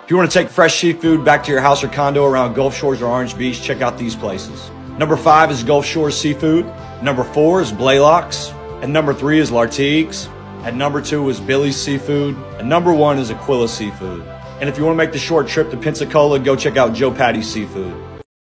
If you want to take fresh seafood back to your house or condo around Gulf Shores or Orange Beach, check out these places. Number 5 is Gulf Shores Seafood. Number 4 is Blaylock's. And number 3 is Lartigue's. And number 2 is Billy's Seafood. And number 1 is Aquila Seafood. And if you want to make the short trip to Pensacola, go check out Joe Patty's Seafood.